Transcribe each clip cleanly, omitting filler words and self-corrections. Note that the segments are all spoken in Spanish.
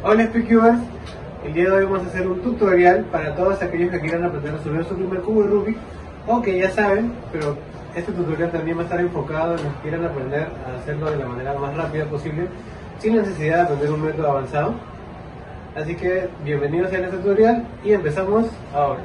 Hola SpeedCubers, el día de hoy vamos a hacer un tutorial para todos aquellos que quieran aprender a resolver su primer cubo de Rubik o que ya saben, pero este tutorial también va a estar enfocado en los que quieran aprender a hacerlo de la manera más rápida posible sin necesidad de aprender un método avanzado. Así que bienvenidos a este tutorial y empezamos ahora.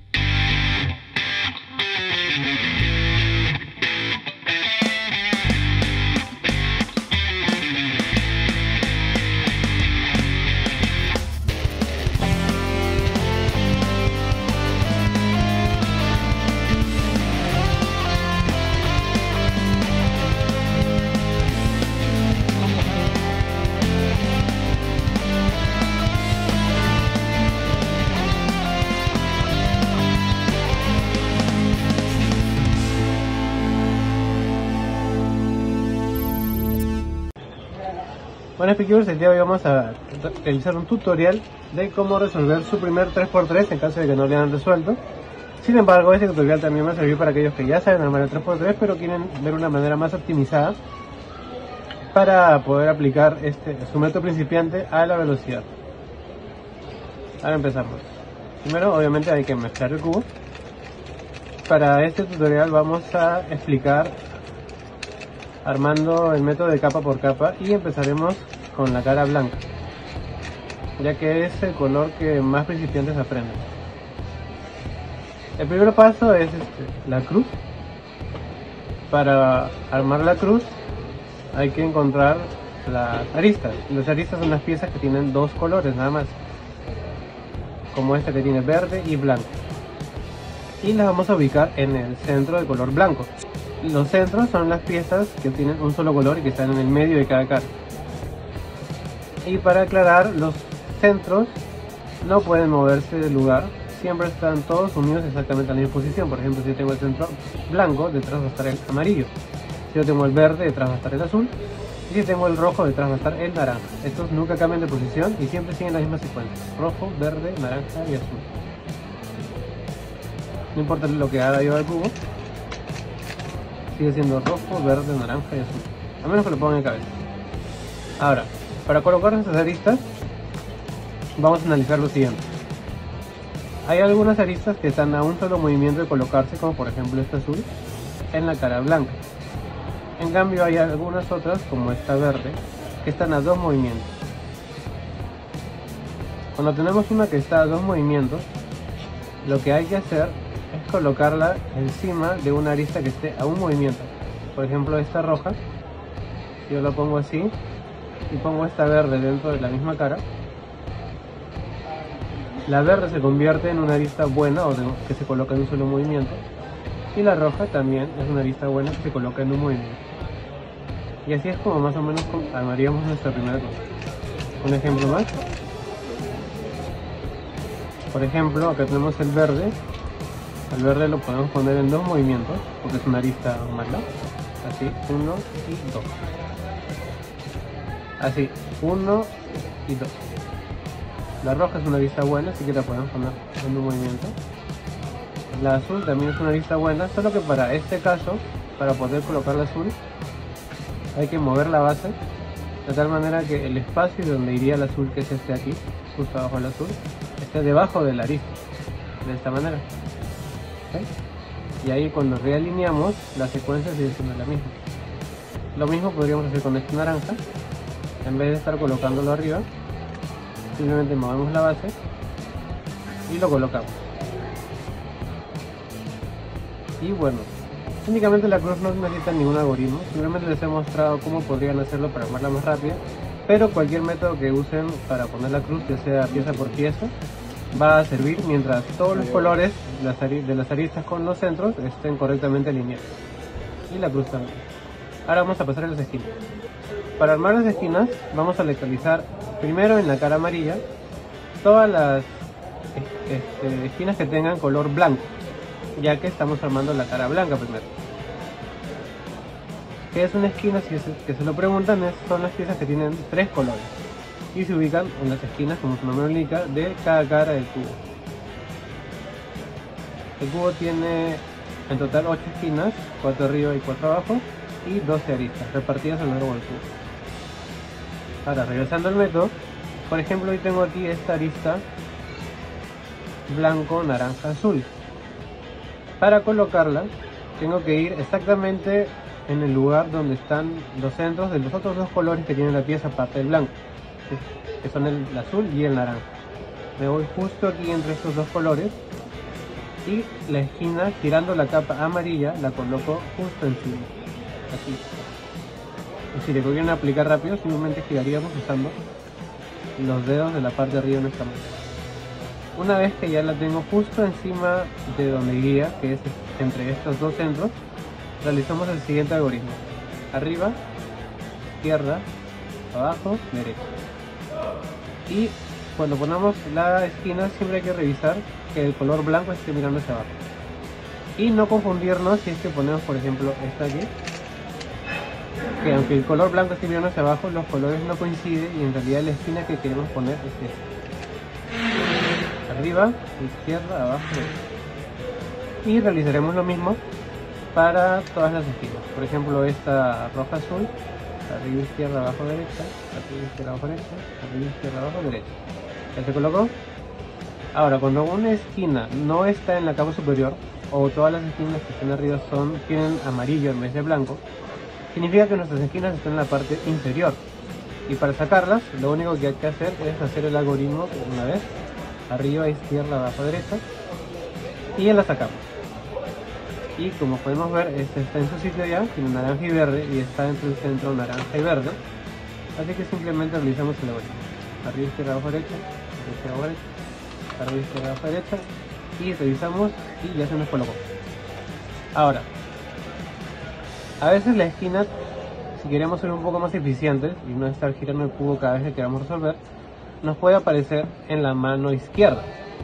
Bueno SpeedCubers, el día de hoy vamos a realizar un tutorial de cómo resolver su primer 3x3 en caso de que no lo hayan resuelto. Sin embargo, este tutorial también va a servir para aquellos que ya saben armar el 3x3 pero quieren ver una manera más optimizada para poder aplicar su método principiante a la velocidad. Ahora empezamos. Primero obviamente hay que mezclar el cubo. Para este tutorial vamos a explicar armando el método de capa por capa y empezaremos con la cara blanca, ya que es el color que más principiantes aprenden. El primer paso es la cruz. Para armar la cruz hay que encontrar las aristas. Las aristas son las piezas que tienen dos colores nada más, como esta que tiene verde y blanco, y las vamos a ubicar en el centro de color blanco. Los centros son las piezas que tienen un solo color y que están en el medio de cada cara. Y para aclarar, los centros no pueden moverse del lugar, siempre están todos unidos exactamente a la misma posición. Por ejemplo, si yo tengo el centro blanco, detrás va a estar el amarillo. Si yo tengo el verde, detrás va a estar el azul. Y si tengo el rojo, detrás va a estar el naranja. Estos nunca cambian de posición y siempre siguen la misma secuencia: rojo, verde, naranja y azul. No importa lo que haga yo al cubo, sigue siendo rojo, verde, naranja y azul, a menos que lo pongan en cabeza. Ahora, para colocar esas aristas vamos a analizar lo siguiente. Hay algunas aristas que están a un solo movimiento de colocarse, como por ejemplo esta azul, en la cara blanca. En cambio hay algunas otras, como esta verde, que están a dos movimientos. Cuando tenemos una que está a dos movimientos, lo que hay que hacer es colocarla encima de una arista que esté a un movimiento. Por ejemplo, esta roja, yo la pongo así y pongo esta verde dentro de la misma cara. La verde se convierte en una arista buena, o que se coloca en un solo movimiento, y la roja también es una arista buena que se coloca en un movimiento. Y así es como más o menos armaríamos nuestra primera cosa. Un ejemplo más. Por ejemplo, acá tenemos el verde. El verde lo podemos poner en dos movimientos, porque es una arista mala. Así, 1 y 2. Así, 1 y 2. La roja es una arista buena, así que la podemos poner en un movimiento. La azul también es una arista buena, solo que para este caso, para poder colocar la azul, hay que mover la base de tal manera que el espacio donde iría el azul, que es este aquí, justo abajo del azul, esté debajo de la arista, de esta manera. ¿Okay? Y ahí cuando realineamos, la secuencia sigue siendo la misma. Lo mismo podríamos hacer con este naranja. En vez de estar colocándolo arriba, simplemente movemos la base y lo colocamos. Y bueno, únicamente la cruz no necesita ningún algoritmo, simplemente les he mostrado cómo podrían hacerlo para armarla más rápida, pero cualquier método que usen para poner la cruz, ya sea pieza por pieza, va a servir mientras todos los colores de las aristas con los centros estén correctamente alineados, y la cruz también. Ahora vamos a pasar a las esquinas. Para armar las esquinas vamos a localizar primero en la cara amarilla todas las esquinas que tengan color blanco, ya que estamos armando la cara blanca primero. ¿Qué es una esquina? Si es que se lo preguntan, son las piezas que tienen tres colores y se ubican en las esquinas, como su nombre indica, de cada cara del cubo. El cubo tiene en total 8 esquinas, 4 arriba y 4 abajo, y 12 aristas repartidas a lo largo del cubo. Ahora, regresando al método, Por ejemplo, hoy tengo aquí esta arista blanco, naranja, azul. Para colocarla tengo que ir exactamente en el lugar donde están los centros de los otros dos colores que tiene la pieza aparte del blanco, que son el azul y el naranja. Me voy justo aquí entre estos dos colores y la esquina, girando la capa amarilla, la coloco justo encima, así. Y si le quieren aplicar rápido, simplemente giraríamos usando los dedos de la parte de arriba de nuestra mano. Una vez que ya la tengo justo encima de donde iría, que es entre estos dos centros, realizamos el siguiente algoritmo: arriba, izquierda, abajo, derecha. Y cuando ponemos la esquina siempre hay que revisar que el color blanco esté mirando hacia abajo y no confundirnos si es que ponemos, por ejemplo, esta aquí, que aunque el color blanco esté mirando hacia abajo, los colores no coinciden y en realidad la esquina que queremos poner es esta: arriba, izquierda, abajo, derecha. Y realizaremos lo mismo para todas las esquinas. Por ejemplo, esta roja, azul, arriba, izquierda, abajo, derecha, arriba, izquierda, abajo, derecha, arriba, izquierda, abajo, derecha. ¿Ya se colocó? Ahora, cuando una esquina no está en la capa superior, o todas las esquinas que están arriba tienen amarillo en vez de blanco, significa que nuestras esquinas están en la parte inferior. Y para sacarlas, lo único que hay que hacer es hacer el algoritmo una vez: arriba, izquierda, abajo, derecha, y ya la sacamos. Y como podemos ver, este está en su sitio ya, tiene naranja y verde, y está entre el centro naranja y verde. Así que simplemente realizamos el algoritmo: arriba, izquierda, abajo, derecha, arriba, izquierda, abajo, derecha, arriba, izquierda, abajo, derecha, y revisamos y ya se nos colocó. Ahora, a veces la esquina, si queremos ser un poco más eficientes y no estar girando el cubo cada vez que queramos resolver, nos puede aparecer en la mano izquierda.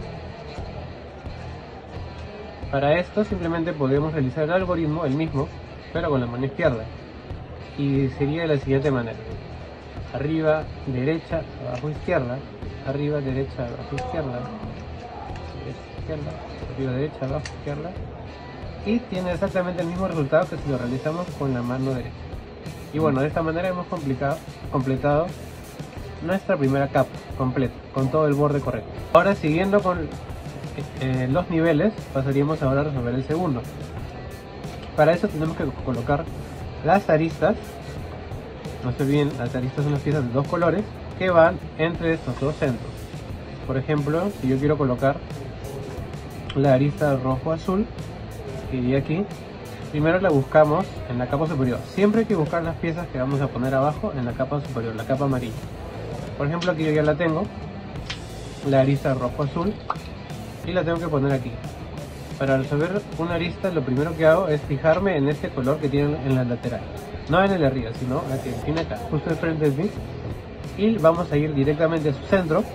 Para esto simplemente podemos realizar el algoritmo, el mismo, pero con la mano izquierda. Y sería de la siguiente manera: arriba, derecha, abajo, izquierda, arriba, derecha, abajo, izquierda, derecha, izquierda, arriba, derecha, abajo, izquierda. Y tiene exactamente el mismo resultado que si lo realizamos con la mano derecha. Y bueno, de esta manera hemos completado nuestra primera capa completa, con todo el borde correcto. Ahora, siguiendo con los niveles, pasaríamos ahora a resolver el segundo. Para eso tenemos que colocar las aristas. No se olviden, las aristas son las piezas de dos colores que van entre estos dos centros. Por ejemplo, si yo quiero colocar la arista rojo-azul, que iría aquí, primero la buscamos en la capa superior. Siempre hay que buscar las piezas que vamos a poner abajo en la capa superior, la capa amarilla. Por ejemplo, aquí yo ya la tengo, la arista rojo-azul, y la tengo que poner aquí. Para resolver una arista, lo primero que hago es fijarme en este color que tiene en la lateral, no en el de arriba, sino aquí, tiene acá, justo de frente de mí, y vamos a ir directamente a su centro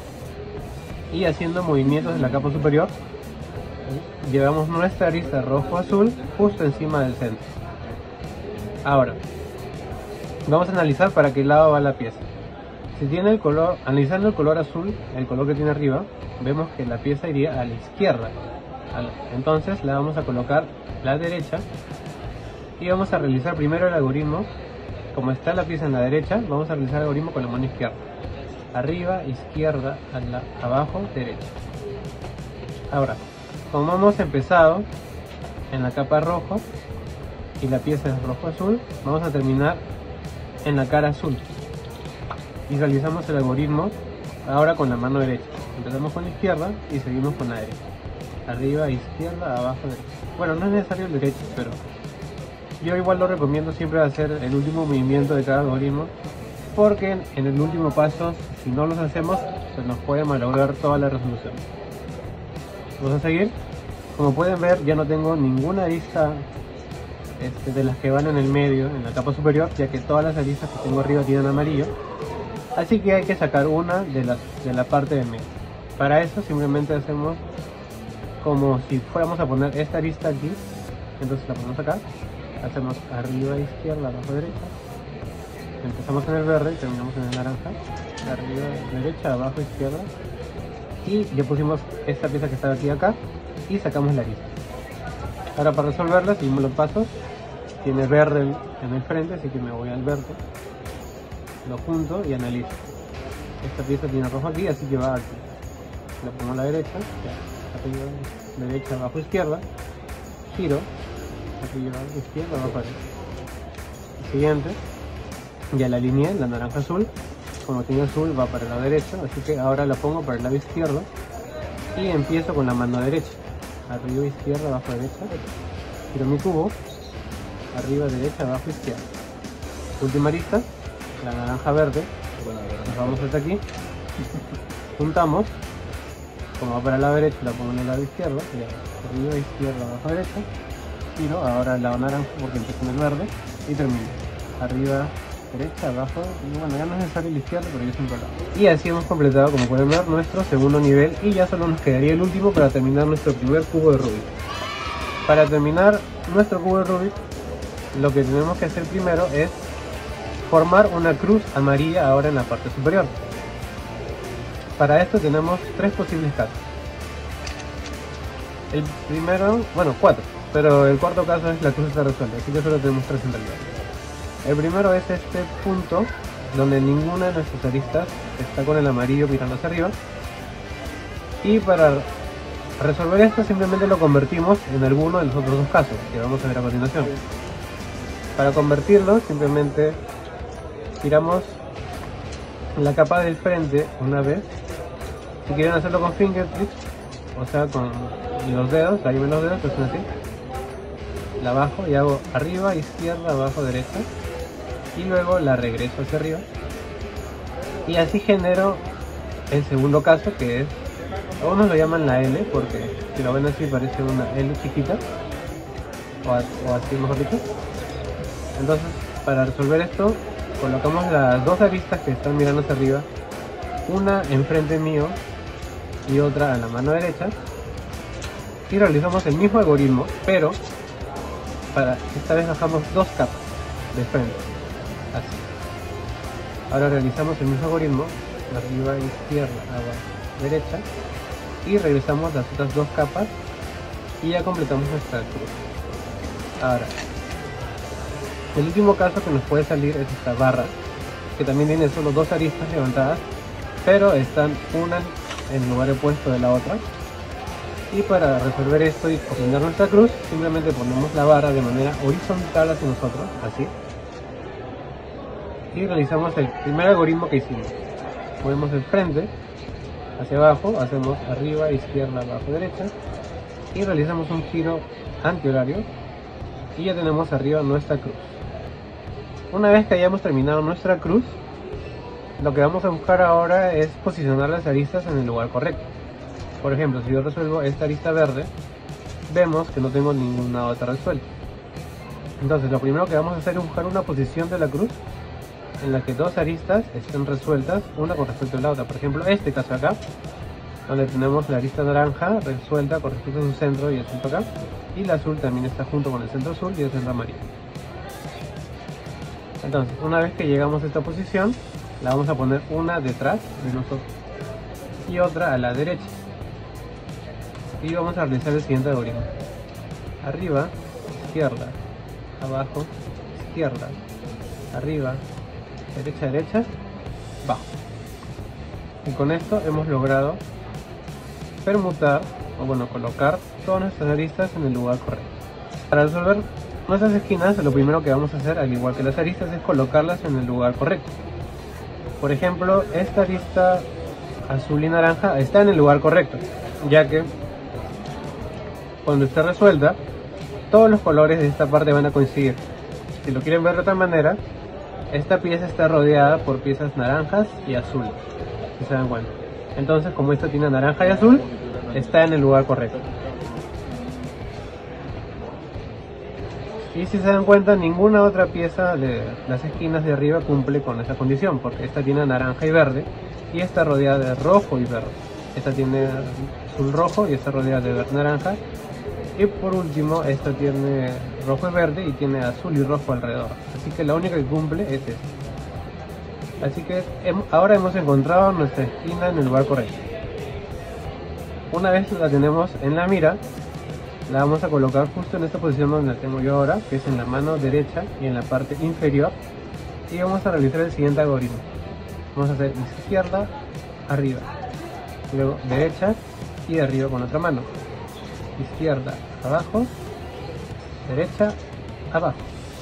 y haciendo movimientos en la capa superior llevamos nuestra arista rojo-azul justo encima del centro. Ahora vamos a analizar para qué lado va la pieza. Si tiene el color, analizando el color azul, el color que tiene arriba, vemos que la pieza iría a la izquierda. Entonces la vamos a colocar a la derecha y vamos a realizar primero el algoritmo. Como está la pieza en la derecha, vamos a realizar el algoritmo con la mano izquierda: arriba, izquierda, abajo, derecha. Ahora, como hemos empezado en la capa rojo y la pieza es rojo-azul, vamos a terminar en la cara azul y realizamos el algoritmo ahora con la mano derecha. Empezamos con la izquierda y seguimos con la derecha: arriba, izquierda, abajo, derecha. Bueno, no es necesario el derecho, pero yo igual lo recomiendo siempre hacer el último movimiento de cada algoritmo, porque en el último paso, si no los hacemos, se nos puede malograr toda la resolución. Vamos a seguir. Como pueden ver, ya no tengo ninguna arista de las que van en el medio, en la capa superior, ya que todas las aristas que tengo arriba tienen amarillo. Así que hay que sacar una de la parte de medio. Para eso simplemente hacemos como si fuéramos a poner esta arista aquí. Entonces la ponemos acá, hacemos arriba, izquierda, abajo, derecha. Empezamos en el verde y terminamos en el naranja. Arriba, derecha, abajo, izquierda. Y ya pusimos esta pieza que estaba aquí acá y sacamos la arista. Ahora, para resolverla seguimos los pasos. Tiene verde en el frente, así que me voy al verde, lo junto y analizo. Esta pieza tiene rojo aquí, así que va aquí. La pongo a la derecha, ya, arriba, derecha, abajo, izquierda, giro, arriba, izquierda, abajo, derecha. Siguiente, ya la alineé, la naranja azul, como tiene azul va para el lado derecho, así que ahora la pongo para el lado izquierdo y empiezo con la mano derecha, arriba, izquierda, abajo, derecha, giro mi cubo, arriba, derecha, abajo, izquierda. Última arista, la naranja verde, nos vamos hasta aquí, juntamos, como va para el lado derecho la pongo en el lado izquierdo, ya, arriba, izquierda, abajo, derecha, giro, ahora al lado naranja porque empiezo en el verde y termino, arriba, derecha, abajo, y bueno, ya no es necesario la izquierda pero yo siempre lo hago. Y así hemos completado, como pueden ver, nuestro segundo nivel y ya solo nos quedaría el último para terminar nuestro primer cubo de Rubik. Para terminar nuestro cubo de Rubik, lo que tenemos que hacer primero es formar una cruz amarilla ahora en la parte superior. Para esto tenemos tres posibles casos. El primero, bueno, cuatro, pero el cuarto caso es la cruz está resuelta, así que solo tenemos tres en realidad. El primero es este punto donde ninguna de nuestras aristas está con el amarillo mirando hacia arriba. Y para resolver esto simplemente lo convertimos en alguno de los otros dos casos que vamos a ver a continuación. Para convertirlo simplemente giramos la capa del frente una vez. Si quieren hacerlo con fingertips, o sea con los dedos, ahí ven los dedos, pues así. La bajo y hago arriba, izquierda, abajo, derecha. Y luego la regreso hacia arriba. Y así genero el segundo caso, que es, algunos lo llaman la L, porque si lo ven así parece una L chiquita. O así mejor dicho. Entonces, para resolver esto, colocamos las dos aristas que están mirando hacia arriba, una enfrente mío y otra a la mano derecha, y realizamos el mismo algoritmo, pero para esta vez bajamos dos capas de frente, así. Ahora realizamos el mismo algoritmo, arriba, izquierda, abajo, derecha, y regresamos las otras dos capas y ya completamos nuestra cruz. Ahora, el último caso que nos puede salir es esta barra, que también tiene solo dos aristas levantadas, pero están una en el lugar opuesto de la otra. Y para resolver esto y obtener nuestra cruz, simplemente ponemos la barra de manera horizontal hacia nosotros, así. Y realizamos el primer algoritmo que hicimos. Movemos el frente hacia abajo, hacemos arriba, izquierda, abajo, derecha. Y realizamos un giro antihorario. Y ya tenemos arriba nuestra cruz. Una vez que hayamos terminado nuestra cruz, lo que vamos a buscar ahora es posicionar las aristas en el lugar correcto. Por ejemplo, si yo resuelvo esta arista verde, vemos que no tengo ninguna otra resuelta. Entonces lo primero que vamos a hacer es buscar una posición de la cruz en la que dos aristas estén resueltas, una con respecto a la otra. Por ejemplo, este caso acá, donde tenemos la arista naranja resuelta con respecto a su centro y el centro acá, y la azul también está junto con el centro azul y el centro amarillo. Entonces, una vez que llegamos a esta posición, la vamos a poner una detrás de nosotros y otra a la derecha. Y vamos a realizar el siguiente algoritmo: arriba, izquierda, abajo, izquierda, arriba, derecha, derecha, bajo. Y con esto hemos logrado permutar, o bueno, colocar todas nuestras aristas en el lugar correcto. Para resolver nuestras esquinas, lo primero que vamos a hacer, al igual que las aristas, es colocarlas en el lugar correcto. Por ejemplo, esta arista azul y naranja está en el lugar correcto, ya que cuando esté resuelta, todos los colores de esta parte van a coincidir. Si lo quieren ver de otra manera, esta pieza está rodeada por piezas naranjas y azules, si se dan cuenta. Entonces, como esta tiene naranja y azul, está en el lugar correcto. Y si se dan cuenta, ninguna otra pieza de las esquinas de arriba cumple con esa condición, porque esta tiene naranja y verde y está rodeada de rojo y verde. Esta tiene azul rojo y está rodeada de verde naranja. Y por último, esta tiene rojo y verde y tiene azul y rojo alrededor. Así que la única que cumple es esta. Así que ahora hemos encontrado nuestra esquina en el lugar correcto. Una vez la tenemos en la mira, la vamos a colocar justo en esta posición donde la tengo yo ahora, que es en la mano derecha y en la parte inferior. Y vamos a realizar el siguiente algoritmo. Vamos a hacer izquierda, arriba, luego derecha y arriba con otra mano. Izquierda, abajo, derecha, abajo.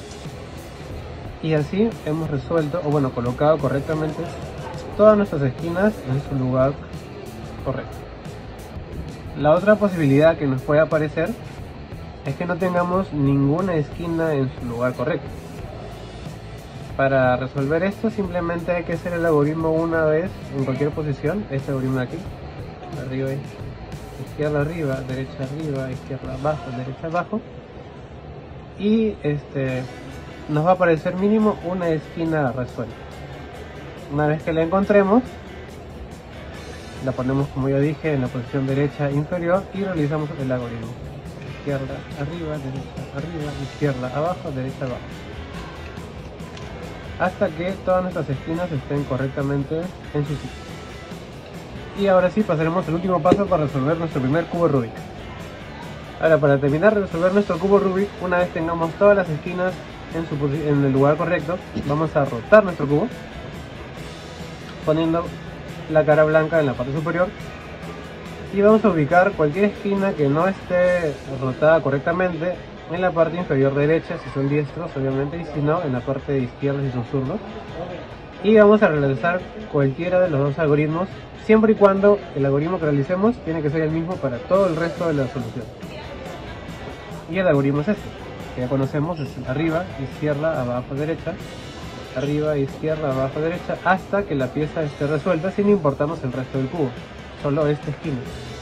Y así hemos resuelto, o bueno, colocado correctamente todas nuestras esquinas en su lugar correcto. La otra posibilidad que nos puede aparecer es que no tengamos ninguna esquina en su lugar correcto. Para resolver esto simplemente hay que hacer el algoritmo una vez en cualquier posición. Este algoritmo de aquí, arriba, izquierda arriba, derecha, izquierda abajo, derecha abajo, y nos va a aparecer mínimo una esquina resuelta. Una vez que la encontremos, la ponemos, como ya dije, en la posición derecha inferior y realizamos el algoritmo: izquierda arriba, izquierda abajo, derecha abajo, hasta que todas nuestras esquinas estén correctamente en su sitio. Y ahora sí pasaremos al último paso para resolver nuestro primer cubo Rubik. Ahora, para terminar de resolver nuestro cubo Rubik, una vez tengamos todas las esquinas en el lugar correcto, vamos a rotar nuestro cubo poniendo la cara blanca en la parte superior, y vamos a ubicar cualquier esquina que no esté rotada correctamente en la parte inferior derecha si son diestros, obviamente, y si no, en la parte izquierda si son zurdos. Y vamos a realizar cualquiera de los dos algoritmos, siempre y cuando el algoritmo que realicemos tiene que ser el mismo para todo el resto de la solución. Y el algoritmo es este, que ya conocemos: es arriba, izquierda, abajo, derecha, arriba, izquierda, abajo, derecha, hasta que la pieza esté resuelta sin importarnos el resto del cubo, solo esta esquina.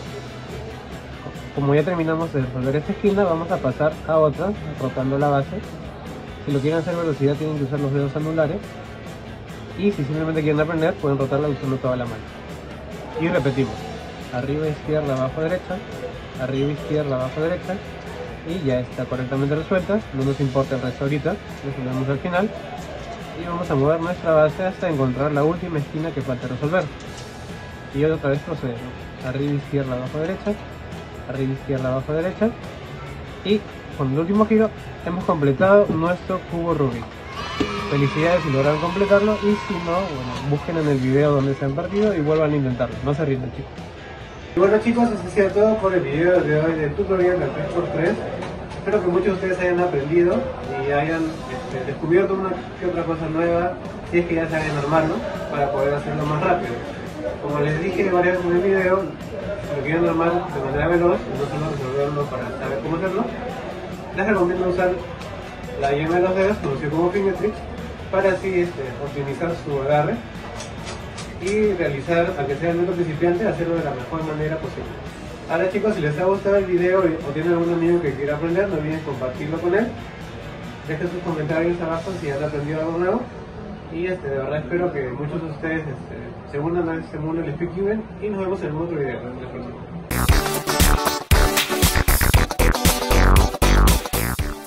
Como ya terminamos de resolver esta esquina, vamos a pasar a otra, rotando la base. Si lo quieren hacer velocidad tienen que usar los dedos anulares, y si simplemente quieren aprender pueden rotarla usando toda la mano. Y repetimos: arriba, izquierda, abajo, derecha, arriba, izquierda, abajo, derecha, y ya está correctamente resuelta. No nos importa el resto ahorita, resolvemos al final y vamos a mover nuestra base hasta encontrar la última esquina que falta resolver. Y otra vez procedemos: arriba, izquierda, abajo, derecha, arriba, izquierda, abajo, derecha, y con el último giro hemos completado nuestro cubo Rubik. Felicidades si lograron completarlo, y si no, bueno, busquen en el video donde se han perdido y vuelvan a intentarlo. No se rindan, chicos. Y bueno, chicos, eso ha sido todo por el video de hoy del tutorial del 3x3. Espero que muchos de ustedes hayan aprendido y hayan descubierto una que otra cosa nueva, si es que ya saben armarlo, para poder hacerlo más rápido. Como les dije varias veces en el video, si lo quieren armar de manera veloz, no solo resolverlo para saber cómo hacerlo, les recomiendo usar la yema de los dedos, conocido como Fingertricks, para así optimizar su agarre y realizar, aunque sea el método principiante, hacerlo de la mejor manera posible. Ahora, chicos, si les ha gustado el video o tienen algún amigo que quiera aprender, no olviden compartirlo con él. Dejen sus comentarios abajo si han aprendido algo nuevo. Y de verdad espero que muchos de ustedes se unan a este mundo del speedcubing, y nos vemos en un otro video.